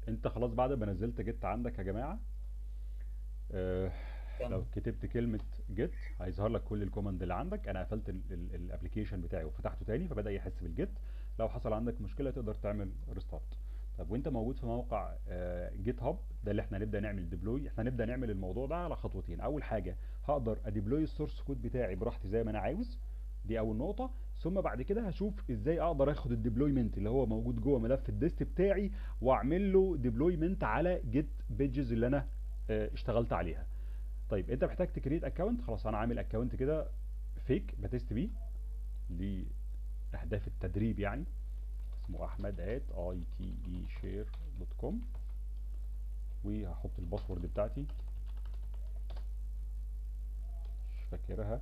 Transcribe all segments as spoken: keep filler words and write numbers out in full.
انت خلاص بعد ما نزلت جيت عندك يا جماعه، آه، لو تمام. كتبت كلمه جيت هيظهر لك كل الكوماند اللي عندك. انا قفلت الابلكيشن بتاعي وفتحته تاني فبدا يحس بالجيت. لو حصل عندك مشكله تقدر تعمل ريستارت. طب وانت موجود في موقع جيت هاب ده اللي احنا هنبدا نعمل ديبلوي، احنا هنبدا نعمل الموضوع ده على خطوتين. اول حاجه هقدر اديبلوي السورس كود بتاعي براحتي زي ما انا عاوز، دي اول نقطه. ثم بعد كده هشوف ازاي اقدر اخد الديبلويمنت اللي هو موجود جوه ملف الديست بتاعي واعمل له ديبلويمنت على جيت بيجز اللي انا آه، اشتغلت عليها. طيب انت محتاج تكريت اكونت، خلاص انا عامل اكونت كده فيك بتست بيه لاهداف التدريب يعني، اسمه احمد ات اي تي اي شير دوت كوم، وهحط الباسورد بتاعتي مش فاكرها.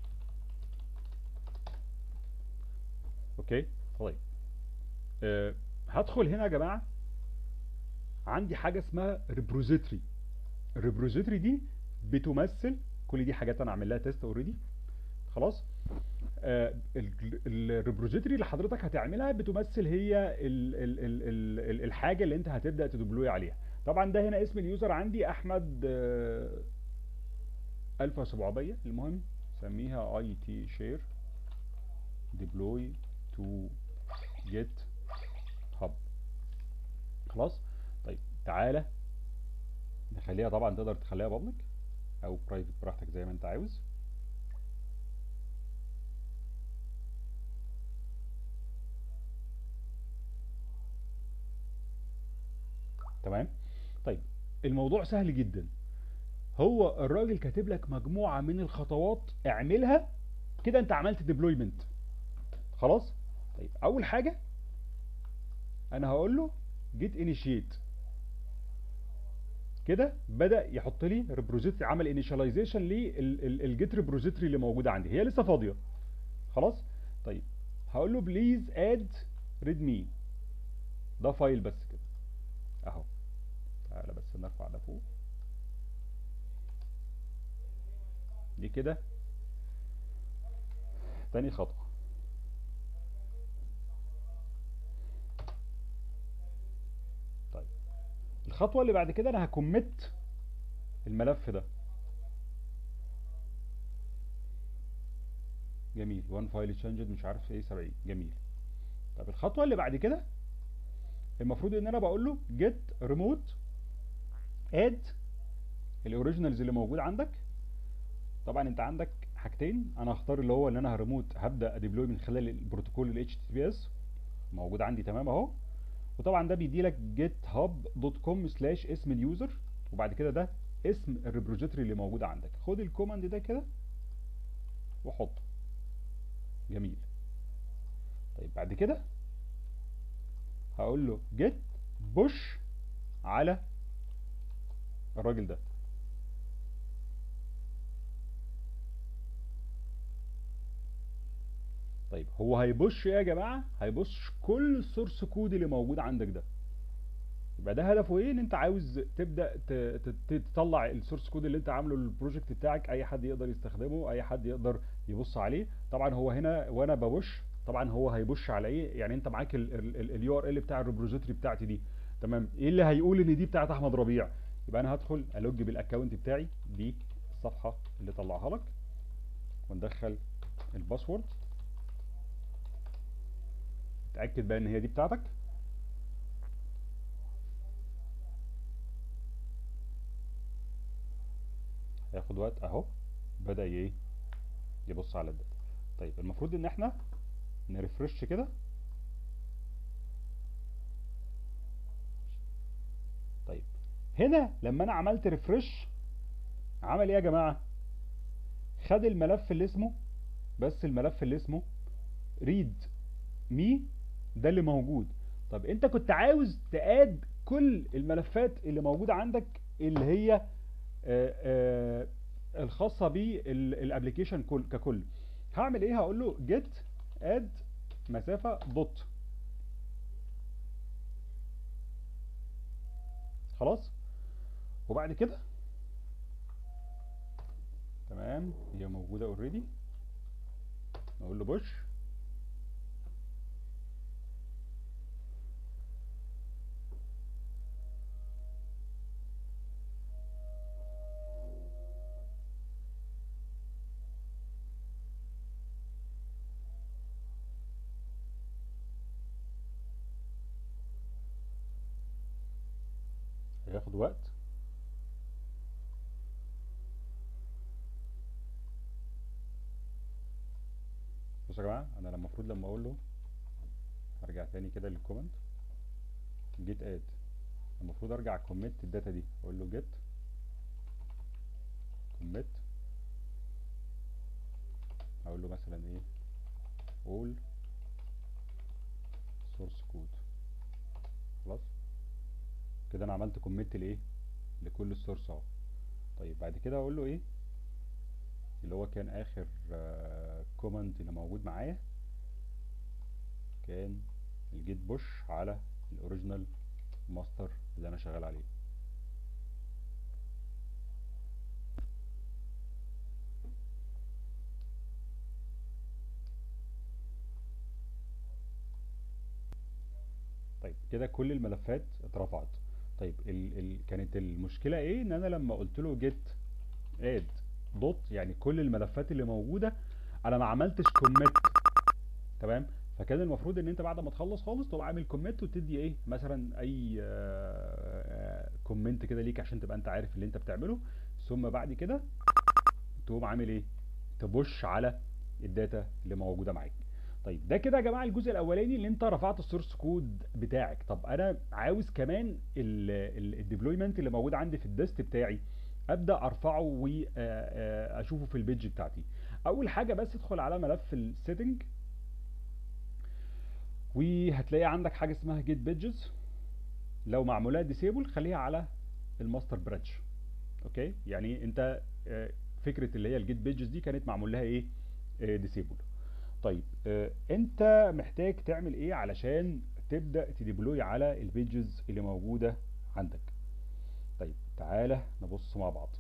اوكي. طيب أه هدخل هنا يا جماعه، عندي حاجه اسمها ريبوزيتوري. الريبوزيتوري دي بتمثل، كل دي حاجات انا عامل لها تيست اوريدي خلاص. الريبوزيتوري اللي حضرتك هتعملها بتمثل هي ال ال ال ال ال الحاجه اللي انت هتبدا تدبلوي عليها. طبعا ده هنا اسم اليوزر عندي احمد آه، ألف وسبعمية. المهم سميها اي تي شير ديبلوي تو جيت هاب. خلاص. طيب تعالى نخليها، طبعا تقدر تخليها بابليك او برايفت براحتك زي ما انت عاوز. تمام. طيب الموضوع سهل جدا، هو الراجل كاتب لك مجموعه من الخطوات اعملها كده انت عملت ديبلويمنت خلاص. طيب اول حاجه انا هقول له جيت انيشيت، كده بدا يحط لي ريبوزيتوري، عمل انيشاليزيشن للجيت ريبوزيتوري اللي موجوده عندي، هي لسه فاضيه خلاص. طيب هقول له بليز اد ريدمي، ده فايل بس كده اهو. تعالى بس نرفع ده فوق، دي كده تاني خطوه. طيب الخطوه اللي بعد كده انا هكمت الملف ده. جميل، وان فايل تشينجد مش عارف ايه سبعين. جميل. طب الخطوه اللي بعد كده المفروض ان انا بقول له جيت ريموت اد الاوريجينالز اللي موجود عندك. طبعا انت عندك حاجتين، انا هختار اللي هو اللي انا هريموت هبدا اديبلوي من خلال البروتوكول ال اتش تي تي بي اس موجود عندي تمام اهو. وطبعا ده بيدي لك جيت هاب دوت كوم سلاش اسم اليوزر، وبعد كده ده اسم الريبوزيتوري اللي موجود عندك. خد الكوماند ده كده وحطه. جميل. طيب بعد كده هقول له جيت بوش على الراجل ده. طيب هو هيبوش ايه يا جماعه؟ هيبوش كل السورس كود اللي موجود عندك ده. يبقى ده هدفه ايه؟ ان انت عاوز تبدا ت- ت- تطلع السورس كود اللي انت عامله للبروجكت بتاعك، اي حد يقدر يستخدمه، اي حد يقدر يبص عليه. طبعا هو هنا وانا ببوش طبعا هو هيبوش على ايه؟ يعني انت معاك اليو ار ال بتاع الريبوزيتوري بتاعتي دي تمام، ايه اللي هيقول ان دي بتاعت احمد ربيع؟ يبقى انا هدخل الوج بالاكونت بتاعي، دي الصفحه اللي طلعها لك، وندخل الباسورد، اتاكد بقى ان هي دي بتاعتك. هياخد وقت اهو، بدا ايه يبص على الداتا. طيب المفروض ان احنا نرفرش كده. طيب هنا لما انا عملت ريفرش عمل ايه يا جماعه؟ خد الملف اللي اسمه، بس الملف اللي اسمه ريد مي ده اللي موجود. طب انت كنت عاوز تاد كل الملفات اللي موجوده عندك اللي هي آه، آه، الخاصه بالابلكيشن كل ككل. هعمل ايه؟ هقول له جيت اد مسافه دوت خلاص. وبعد كده تمام هي موجوده اوريدي، نقول له بوش. هياخد وقت. بصوا يا جماعه، انا المفروض لما اقول له هرجع تاني كده للكومنت جيت اد، المفروض ارجع كوميت الداتا دي، اقول له جيت كوميت، اقول له مثلا ايه all source code. خلاص كده انا عملت كوميت لايه لكل السورس اهو. طيب بعد كده اقول له ايه اللي هو كان اخر كومنت اللي موجود معايا، كان الجيت بوش على الاوريجينال ماستر اللي انا شغال عليه. طيب كده كل الملفات اترفعت. طيب ال ال كانت المشكله ايه؟ ان انا لما قلت له جيت اد دوت، يعني كل الملفات اللي موجوده، انا ما عملتش كوميت. تمام. فكان المفروض ان انت بعد ما تخلص خالص تبقى عامل كوميت وتدي ايه مثلا اي كومنت كده ليك عشان تبقى انت عارف اللي انت بتعمله، ثم بعد كده تقوم عامل ايه تبوش على الداتا اللي موجوده معاك. طيب ده كده يا جماعه الجزء الاولاني اللي انت رفعت السورس كود بتاعك. طب انا عاوز كمان الديبلويمنت اللي موجود عندي في الديست بتاعي ابدا ارفعه واشوفه في البيج بتاعتي. اول حاجه بس ادخل على ملف السيتنج، وهتلاقي عندك حاجه اسمها جيت بيجز، لو معمولها ديسيبل خليها على الماستر برانش. اوكي، يعني انت آه، فكره اللي هي الجيت بيجز دي كانت معمول لها ايه ديسيبل. طيب آه، انت محتاج تعمل ايه علشان تبدا تديبلوي على البيجز اللي موجوده عندك؟ طيب تعالى نبص مع بعض.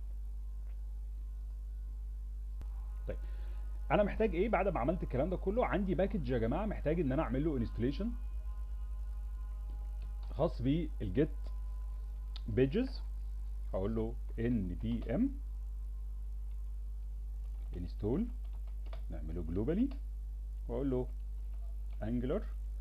طيب انا محتاج ايه بعد ما عملت الكلام ده كله؟ عندي باكج يا جماعه محتاج ان انا اعمل له انستليشن خاص بالجيت بيجز. هقول له npm install، نعمله جلوبالي، واقول له angular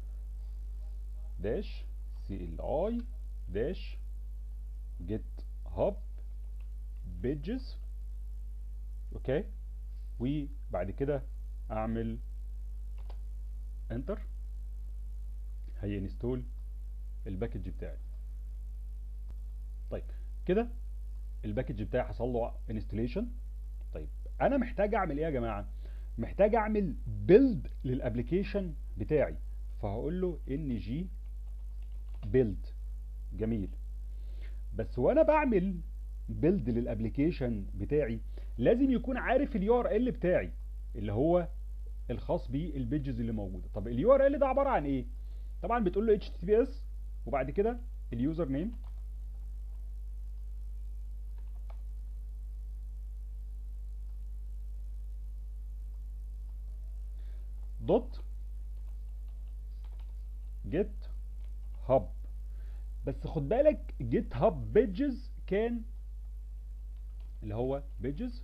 dash cli dash github pages. اوكي، وبعد كده اعمل انتر، هي انستول الباكج بتاعي. طيب كده الباكج بتاعي حصل له انستليشن. طيب انا محتاج اعمل ايه يا جماعه؟ محتاج اعمل بيلد للابلكيشن بتاعي، فهقول له ان جي بيلد. جميل، بس وانا بعمل بيلد للابلكيشن بتاعي لازم يكون عارف اليو ار ال بتاعي اللي هو الخاص بالبيجز اللي موجوده. طب اليو ار ال ده عباره عن ايه؟ طبعا بتقول له اتش تي بي اس وبعد كده اليوزر نيم دوت جيت هاب. بس خد بالك جيت هاب بيجز كان اللي هو بيجز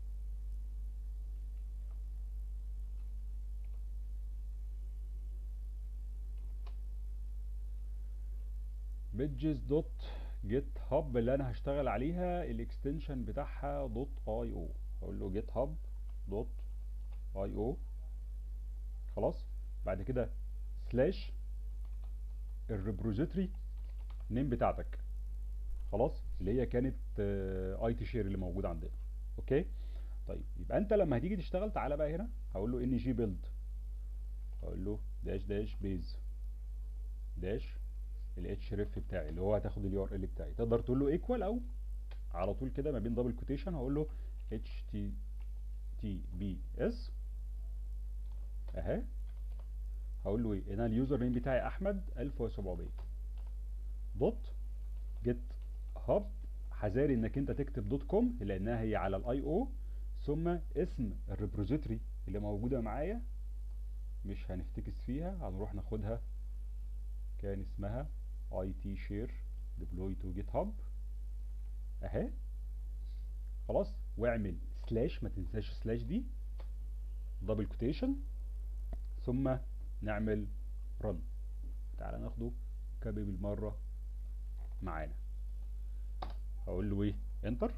بيجز دوت جيت هاب اللي انا هشتغل عليها الاكستنشن بتاعها دوت اي او. اقول له جيت هاب دوت اي او. خلاص، بعد كده سلاش الريبوزيتوري نيم بتاعتك، خلاص، اللي هي كانت اي تي شير اللي موجود عندنا. اوكي. طيب يبقى انت لما هتيجي تشتغل تعالى بقى هنا، هقول له ان جي بيلد، هقول له داش داش بيز داش الاتش ريف بتاعي اللي هو هتاخد اليو ار ال بتاعي. تقدر تقول له ايكوال او على طول كده ما بين دبل كوتيشن هقول له اتش تي تي بي اس اهي. هقول له ايه؟ انا اليوزر نيم بتاعي احمد ألف وسبعمية دوت جيت هاب. حذاري انك انت تكتب دوت كوم لانها هي على الاي او، ثم اسم الريبوزيتوري اللي موجوده معايا مش هنفتكس فيها، هنروح ناخدها كان اسمها اي تي شير ديبلوي تو جيت هاب اهي. خلاص، واعمل سلاش، ما تنساش سلاش دي، دبل كوتيشن، ثم نعمل رن. تعالى ناخده كابي بالمره معانا. هقول له ايه انتر.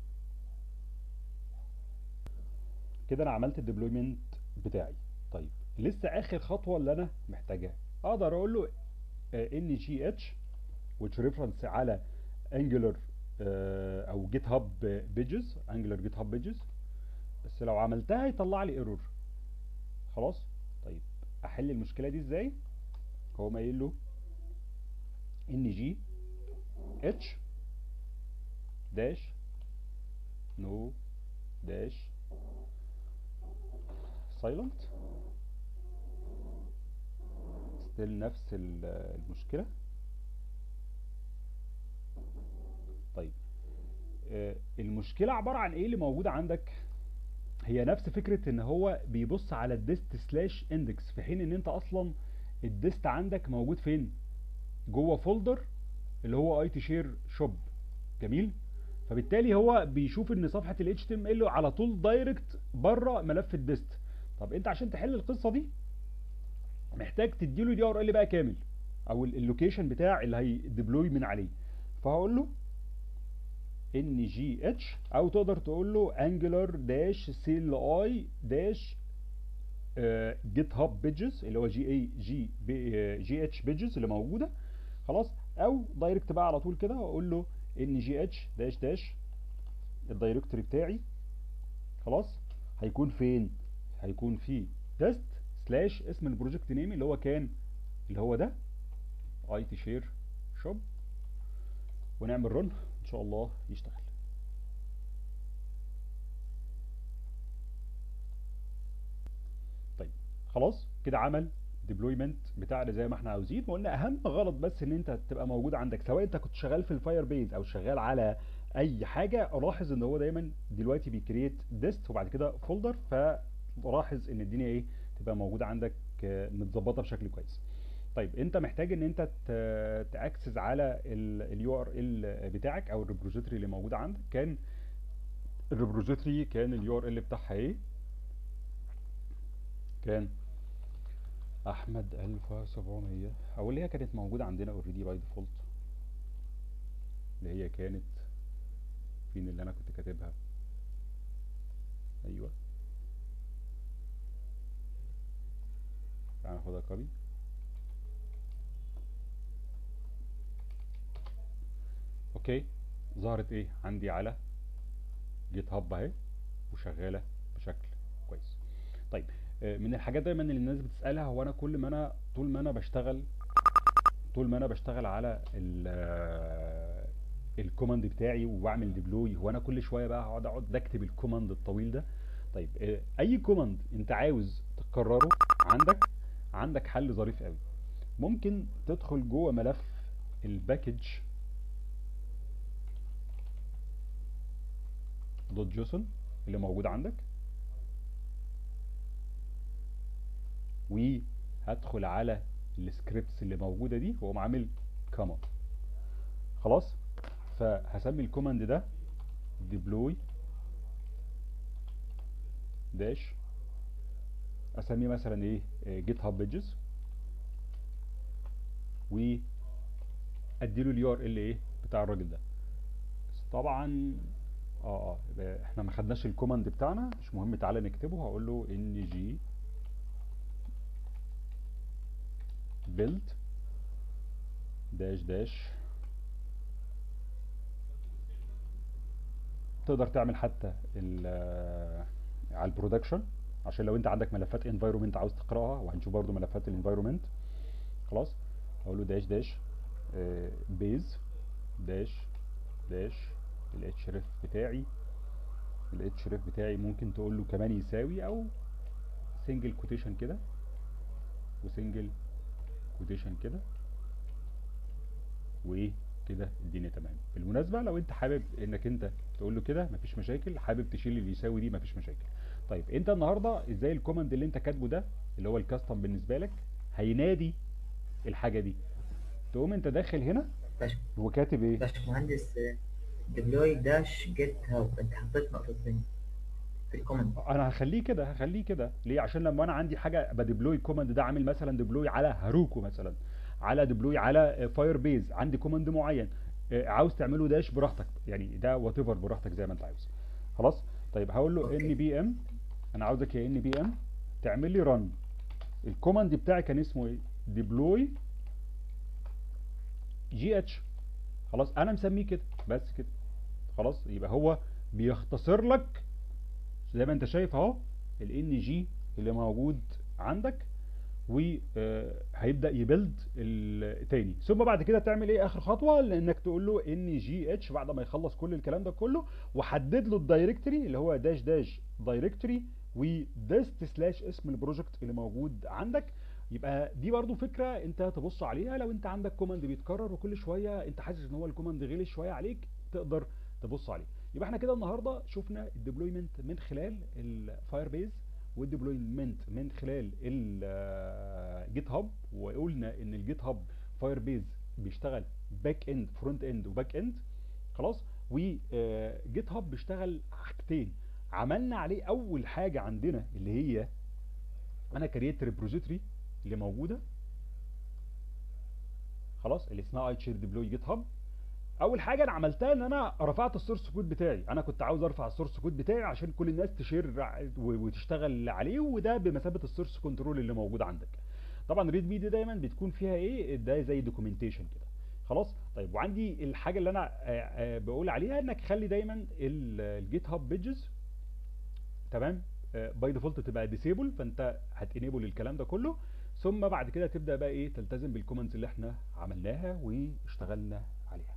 كده انا عملت الديبلويمنت بتاعي. طيب لسه اخر خطوه اللي انا محتاجها، اقدر اقول له ان جي اتش which reference على انجلر او جيت هاب بيجز، انجلر جيت هاب بيجز، بس لو عملتها يطلع لي ايرور. خلاص. طيب احل المشكله دي ازاي؟ هو ما قايل له ان جي اتش داش نو داش سايلنت، ستيل نفس المشكله. طيب آه، المشكله عباره عن ايه اللي موجوده عندك؟ هي نفس فكره ان هو بيبص على الديست سلاش اندكس، في حين ان انت اصلا الديست عندك موجود فين؟ جوه فولدر اللي هو اي تي شير شوب. جميل. فبالتالي هو بيشوف ان صفحه ال اتش تي ام ال على طول دايركت بره ملف الديست. طب انت عشان تحل القصه دي محتاج تديله اليو ار ال بقى كامل، او اللوكيشن بتاع اللي هيديبلوي من عليه. فهقول له ان جي اتش، او تقدر تقول له انجلر داش سي ال اي داش جيت هاب بيجز اللي هو جي اي جي جي اتش بيجز اللي موجوده. خلاص. او دايركت بقى على طول كده واقول له ان جي اتش داش داش الدايركتوري بتاعي. خلاص. هيكون فين؟ هيكون في تيست سلاش اسم البروجكت نيم اللي هو كان اللي هو ده اي تي شير شوب، ونعمل رن ان شاء الله يشتغل. طيب خلاص كده عمل ديبلويمنت بتاعنا زي ما احنا عاوزين. وقلنا اهم غلط بس ان انت تبقى موجود عندك، سواء انت كنت شغال في الفاير بيز او شغال على اي حاجه، الاحظ ان هو دايما دلوقتي بيكريت ديست وبعد كده فولدر، فلاحظ ان الدنيا ايه تبقى موجوده عندك متظبطه بشكل كويس. طيب انت محتاج ان انت تاكسس على اليو ار ال بتاعك او الريبوزيتوري اللي موجود عندك. كان الريبوزيتوري كان اليو ار ال بتاعها ايه؟ كان احمد ألف وسبعمية، او اللي هي كانت موجوده عندنا اوريدي باي ديفولت، اللي هي كانت فين اللي انا كنت كاتبها؟ ايوه، تعالى ناخدها كوبي. اوكي، ظهرت ايه عندي على جيت هاب اهي وشغاله بشكل كويس. طيب من الحاجات دايما اللي الناس بتسالها، هو انا كل ما انا طول ما انا بشتغل طول ما انا بشتغل على الكوماند بتاعي وبعمل ديبلوي، هو انا كل شويه بقى هقعد اقعد اكتب الكوماند الطويل ده؟ طيب اي كوماند انت عاوز تكرره عندك عندك حل ظريف قوي. ممكن تدخل جوه ملف الباكج دوت جيسون اللي موجود عندك، وهدخل على السكريبتس اللي موجوده دي واقوم عامل كوماند. خلاص. فهسمي الكوماند ده ديبلوي داش، اسميه مثلا ايه جيت هاب بيجز، واديله اليو ار ال ايه بتاع الراجل ده. بس طبعا اه اه احنا ما خدناش الكوماند بتاعنا، مش مهم، تعالى نكتبه. هقول له ان جي بيلد داش داش. تقدر تعمل حتى على البرودكشن عشان لو انت عندك ملفات انفايرومنت عاوز تقراها، وهنشوف برضو ملفات الانفايرومنت. خلاص. هقول له داش داش بيز داش داش الاتش ريف بتاعي. الاتش ريف بتاعي ممكن تقول له كمان يساوي، او سنجل كوتيشن كده وسنجل كوتيشن كده، وايه كده الدنيا تمام. بالمناسبه لو انت حابب انك انت تقول له كده مفيش مشاكل، حابب تشيل اللي يساوي دي مفيش مشاكل. طيب انت النهارده ازاي الكوماند اللي انت كاتبه ده اللي هو الكاستم بالنسبه لك هينادي الحاجه دي؟ تقوم انت داخل هنا وكاتب ايه؟ باشمهندس ديبلوي داش جيت هاب، انت حطيت نقطتين في الكومنت. انا هخليه كده هخليه كده ليه؟ عشان لما انا عندي حاجه بديبلوي كوماند ده، عامل مثلا ديبلوي على هاروكو مثلا، على ديبلوي على فاير بيز، عندي كوماند معين، آه، عاوز تعمله داش براحتك، يعني ده وات ايفر براحتك زي ما انت عاوز. خلاص. طيب هقول له ان اوكي. بي ام، انا عاوزك يا ان بي ام تعمل لي رن. الكوماند بتاعي كان اسمه ايه؟ ديبلوي جي اتش. خلاص انا مسميه كده بس كده. خلاص يبقى هو بيختصر لك زي ما انت شايف اهو الان جي اللي موجود عندك، وهيبدا يبلد التاني. ثم بعد كده تعمل ايه اخر خطوه؟ لانك تقول له ان جي اتش بعد ما يخلص كل الكلام ده كله، وحدد له الدايركتوري اللي هو داش داش دايركتوري وديست سلاش اسم البروجكت اللي موجود عندك. يبقى دي برضو فكره انت تبص عليها لو انت عندك كوماند بيتكرر وكل شويه انت حاسس ان هو الكوماند غلس شويه عليك، تقدر تبص عليه. يبقى احنا كده النهارده شفنا الديبلويمنت من خلال الفاير بيز، والديبلويمنت من خلال الجيت هاب، وقلنا ان الجيت هاب فاير بيز بيشتغل باك اند فرونت اند وباك اند. خلاص. وجيت هاب بيشتغل حاجتين عملنا عليه. اول حاجه عندنا اللي هي انا كريت ريبوزيتوري اللي موجوده خلاص اللي اسمها اي شير ديبلوي جيت هاب. اول حاجه انا عملتها ان انا رفعت السورس كود بتاعي. انا كنت عاوز ارفع السورس كود بتاعي عشان كل الناس تشير وتشتغل عليه، وده بمثابه السورس كنترول اللي موجود عندك. طبعا ريد مي دي دايما بتكون فيها ايه؟ ده زي دوكيومنتيشن كده. خلاص. طيب وعندي الحاجه اللي انا بقول عليها انك خلي دايما الجيت هاب بيجز تمام باي ديفولت تبقى ديسيبل، فانت هتنيبل الكلام ده كله. ثم بعد كده تبدا بقى ايه؟ تلتزم بالكومنتس اللي احنا عملناها واشتغلنا عليها.